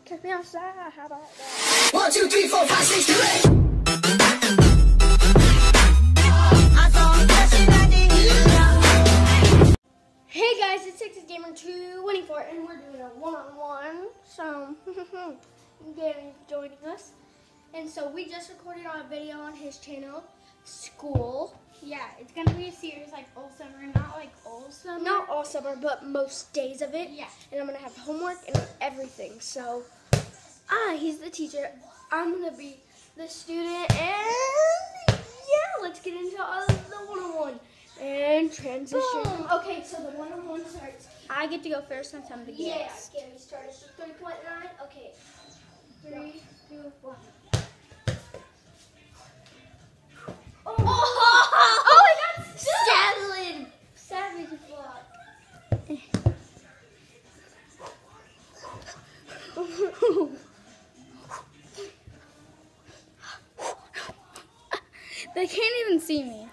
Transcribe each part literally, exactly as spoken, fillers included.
Catch me outside. How about that? One, two, three, four, five, six, seven, eight. Hey guys, it's Texas Gamer two twenty-four, and we're doing a one-on-one. So, Gary's joining us, and so we just recorded our video on his channel, School. Yeah, it's gonna be a series like all summer, not like all summer. Not all summer, but most days of it. Yeah. And I'm gonna have homework and everything. So, ah, he's the teacher. I'm gonna be the student, and yeah, let's get into all the one-on-one and transition. Boom. Okay, so the one-on-one starts. I get to go first since I'm the guest. Yeah, Gary started at three point nine. Okay, three, two, one. Oh, oh, oh I got savage, savage block. They can't even see me.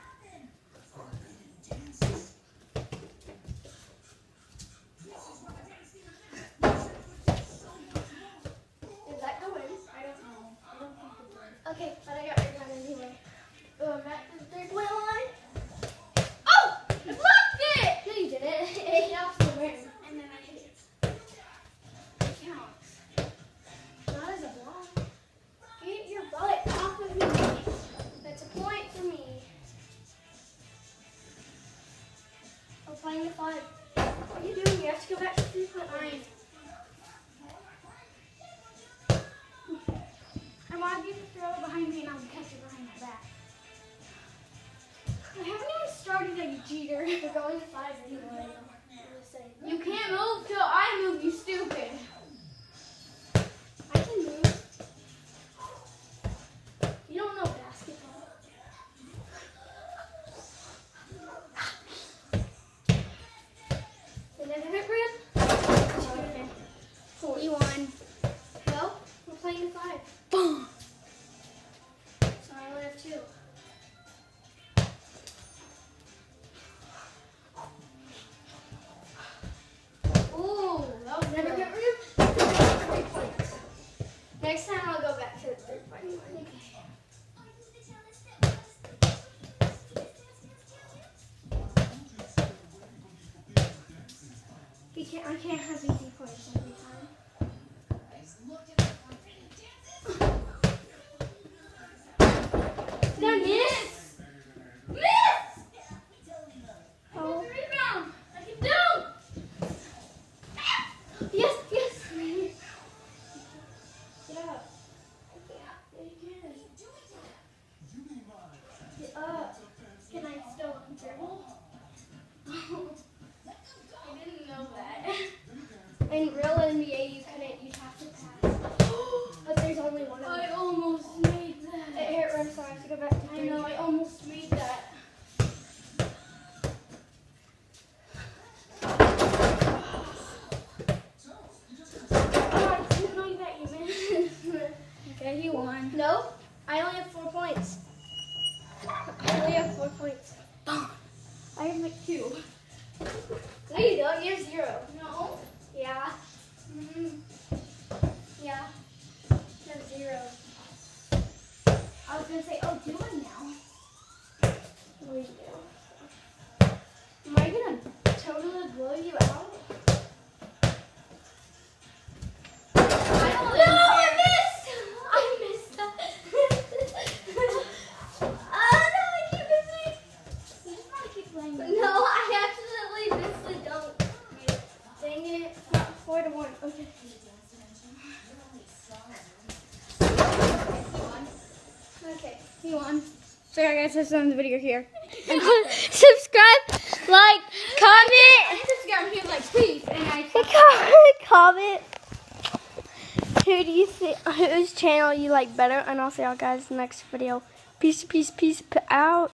Did that go in? I don't know. I don't think it did. Okay, but I got it done anyway. Oh, I'm at the third point line. Oh! I blocked it! No, you didn't. It hit off the rim. And then I hit it. It counts. Not as a block. Get your butt off of me. That's a point for me. I'm playing the five. What are you doing? You have to go back to three point line. I wanted you to throw it behind me and I'll catch it behind my back. I haven't even started a cheater. We're going to five anyway. I'm gonna say. You can't move till I move, you stupid. I can move. You don't know basketball. And then hit rib. forty-one. No, we're playing the five. Boom. So I only have two. Ooh, that was never get rib. Three points. Next time I'll go back to the third fighting line. You can't, I can't have easy points every time. Did I miss? Miss! Oh. Rebound. I can do. Yes, yes. Get up. Yeah, you can. Get up. Can I still dribble? I didn't know that. In real N B A, you couldn't. You'd have to pass. But there's only one of I them. almost made It that. hit rim, so I have to go back to I three. know, I almost made that. Oh, I didn't know that you missed. Okay, he won. No, I only have four points. I only have four points. I have like two. No, you don't. You have zero. No. Yeah. Mm-hmm. Yeah. You have zero. I was gonna say, oh, do it now. What do you do? Am I gonna totally blow you out? I don't No, even I care. missed! I missed that. Oh no, I keep missing. You just want to keep playing. No, I accidentally missed the dunk. Dang it. Four to one. Okay. Okay. He won. So yeah, guys, let's end the video here. Subscribe, like, comment. Subscribe here, like, please. And I Comment who do you think, whose channel you like better, and I'll see y'all guys next video. Peace, peace, peace, out.